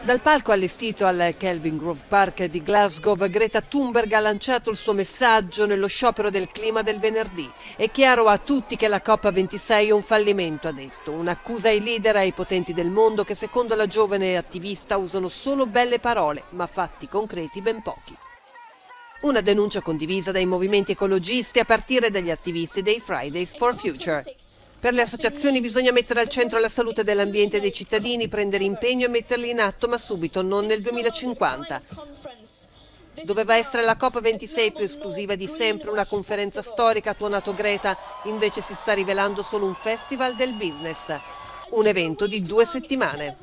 Dal palco allestito al Kelvingrove Park di Glasgow, Greta Thunberg ha lanciato il suo messaggio nello sciopero del clima del venerdì. È chiaro a tutti che la COP26 è un fallimento, ha detto, un'accusa ai leader e ai potenti del mondo che secondo la giovane attivista usano solo belle parole, ma fatti concreti ben pochi. Una denuncia condivisa dai movimenti ecologisti a partire dagli attivisti dei Fridays for Future. Per le associazioni bisogna mettere al centro la salute dell'ambiente e dei cittadini, prendere impegno e metterli in atto, ma subito, non nel 2050. Doveva essere la COP26 più esclusiva di sempre, una conferenza storica, ha tuonato Greta, invece si sta rivelando solo un festival del business. Un evento di 2 settimane.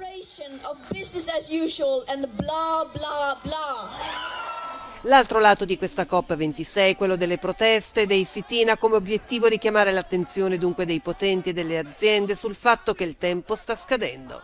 L'altro lato di questa COP26 è quello delle proteste, dei sit-in, ha come obiettivo richiamare l'attenzione dunque dei potenti e delle aziende sul fatto che il tempo sta scadendo.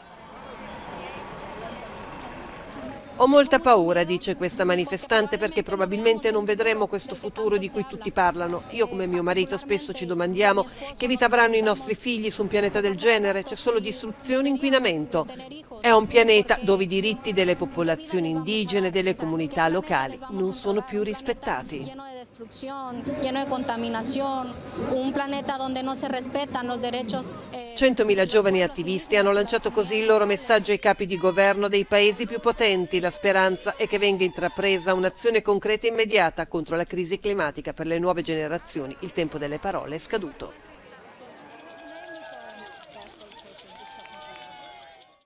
Ho molta paura, dice questa manifestante, perché probabilmente non vedremo questo futuro di cui tutti parlano. Io come mio marito spesso ci domandiamo che vita avranno i nostri figli su un pianeta del genere, c'è solo distruzione e inquinamento. È un pianeta dove i diritti delle popolazioni indigene e delle comunità locali non sono più rispettati. Lleno de contaminación, un planeta donde no se respetan los derechos. 100.000 giovani attivisti hanno lanciato così il loro messaggio ai capi di governo dei paesi più potenti. La speranza è che venga intrapresa un'azione concreta e immediata contro la crisi climatica. Per le nuove generazioni il tempo delle parole è scaduto.